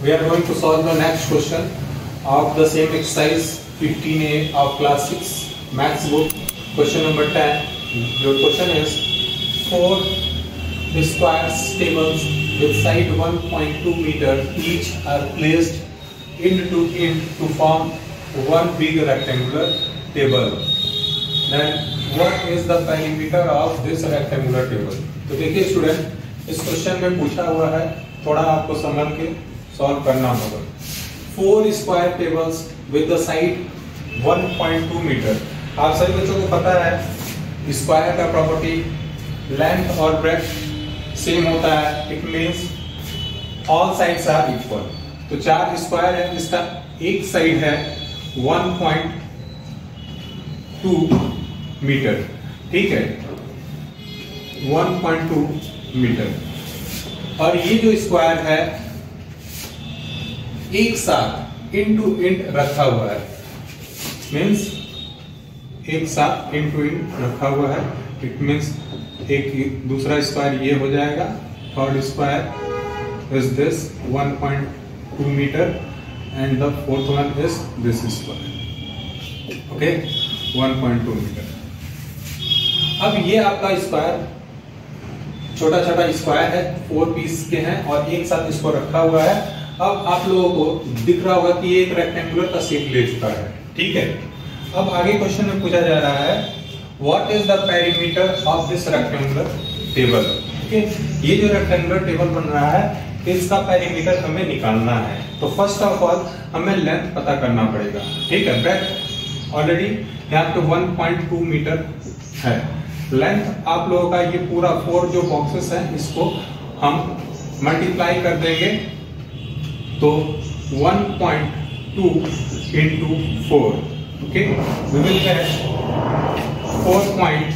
We are going to solve the next question of the same exercise 15A of class 6 maths book. Question number 10. Your question is 4 square tables with side 1.2 meter each are placed end to end to form one big rectangular table. Then what is the perimeter of this rectangular table? तो देखिए student, इस question में पूछा हुआ है, थोड़ा आपको समझ के सॉल्व करना होगा। 4 square tables with the side 1.2 metre. आप सभी बच्चों को पता है स्क्वायर का प्रॉपर्टी लेंथ और ब्रेड्थ सेम होता है। It means all sides are equal. तो 4 स्क्वायर है, इसका एक साइड है 1.2 मीटर, ठीक है, 1.2 मीटर। और ये जो स्क्वायर है एक साथ इंड टू इंड रखा हुआ है, मींस एक साथ इंड टू इंड रखा हुआ है। इट मींस एक दूसरा स्क्वायर ये हो जाएगा, third square is this 1.2 metre and the fourth one is this square, okay, 1.2 metre. अब ये आपका स्क्वायर छोटा छोटा स्क्वायर है, 4 पीस के हैं और एक साथ इसको रखा हुआ है। अब आप लोगों को दिख रहा होगा कि ये एक रेक्टेंगुलर का शेप ले चुका है, ठीक है। अब आगे क्वेश्चन में पूछा जा रहा है what is the perimeter of this rectangular table. Okay, ये जो रेक्टेंगुलर टेबल बन रहा है इसका पेरीमीटर हमें निकालना है। तो फर्स्ट ऑफ ऑल हमें लेंथ पता करना पड़ेगा, ठीक है। ब्रेड्थ ऑलरेडी यहाँ पे 1.2 मीटर है। लेंथ आप लोगों का ये पूरा 4 जो बॉक्सेस हैं इसको हम मल्टीप्लाई कर देंगे, तो 1.2 into 4, okay, we will get 4.8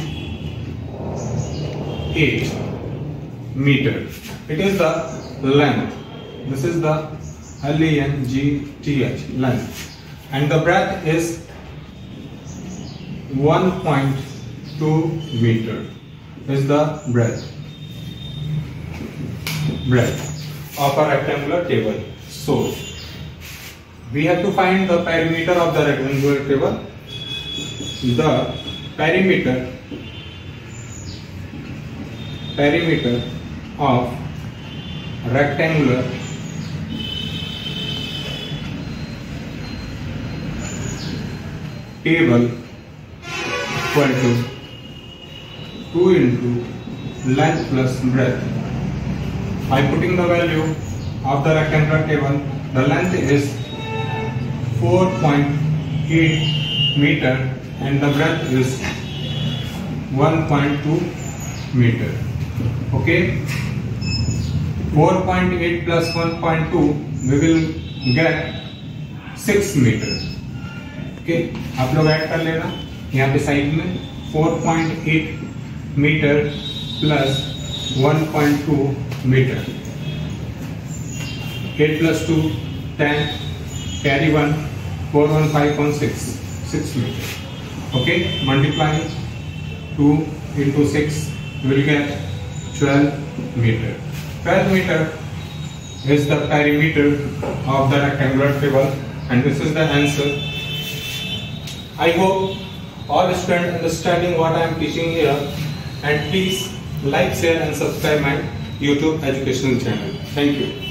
meter. It is the length. This is the length, length, and the breadth is 1.2 meter. Is the breadth of a rectangular table. So we have to find the perimeter of the rectangular table. The perimeter of rectangular table equal to 2 into length plus breadth. By putting the value of the rectangular table, the length is 4.8 meter and the breadth is 1.2 meter. Okay, 4.8 plus 1.2 we will get 6 meter. Okay, आप लोग add कर लेना यहाँ पे side में 4.8 metre plus 1.2 metre, 8 plus 2 10, carry 1, 4 1 5.6, 6 meter. Okay, multiply 2 into 6 you will get 12 meter. 12 meter is the perimeter of the rectangular table and this is the answer. I hope all students understanding what I am teaching here, and please like, share and subscribe my YouTube educational channel. Thank you.